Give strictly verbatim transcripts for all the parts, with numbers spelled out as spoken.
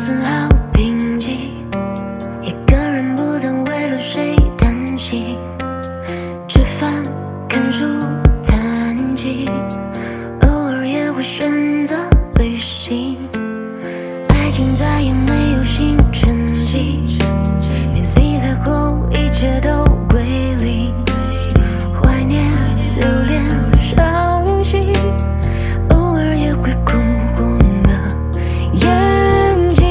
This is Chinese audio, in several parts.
cancel 好平静，一个人不再为了谁担心，吃饭、看书、弹琴，偶尔也会选择旅行。爱情再也没有新成绩，你离开后一切都归零，怀念、留恋、伤心，偶尔也会哭红了眼睛。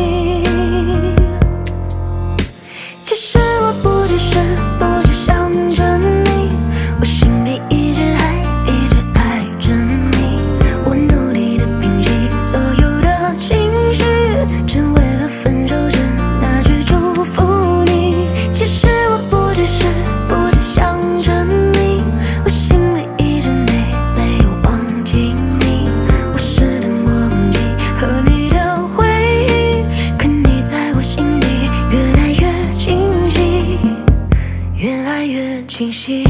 其实我不只是不只想着你，我心里一直还一直爱着你。我努力的平息所有的情绪，只为了分手前那句祝福你。其实我不只是不只想着你，我心里一直没没有忘记你。我试图忘记和你的回忆，可你在我心里越来越清晰，越来越清晰。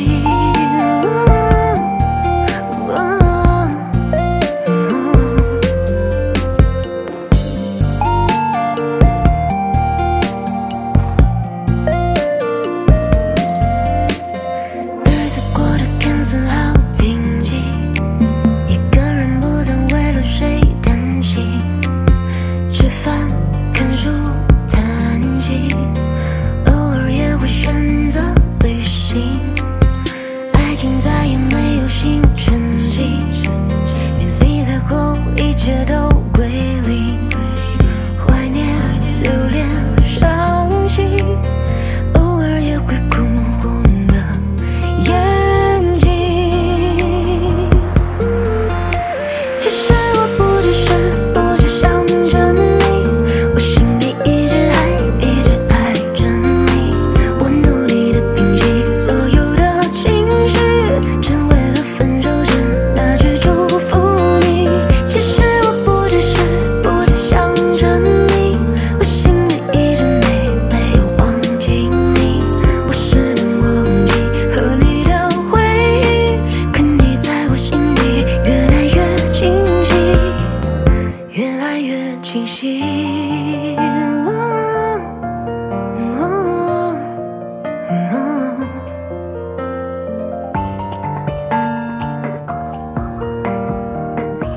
日子过得看似好平静，一个人不再为了谁担心，吃饭、看书、弹琴，偶尔也会选择旅行。爱情再也没有新成绩，你离开后一切都归零，怀念、留恋、伤心，偶尔也会哭红了眼睛。其实我不只是不只想着你，我心里一直还一直爱着你。我努力的平息所有的情绪，只为了分手前那句祝福你。其实我不只是不只想着你，我心里一直没没有忘记你。我试图忘记和你的回忆，可你在我心里越来越清晰，越来越清晰。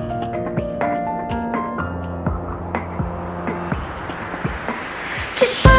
其实